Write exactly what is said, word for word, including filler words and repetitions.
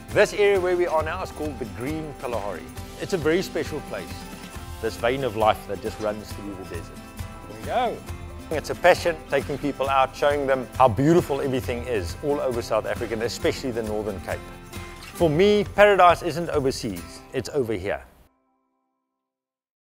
This area where we are now is called the Green Kalahari. It's a very special place, this vein of life that just runs through the desert. Here we go. It's a passion, taking people out, showing them how beautiful everything is all over South Africa, and especially the Northern Cape. For me, paradise isn't overseas, it's over here.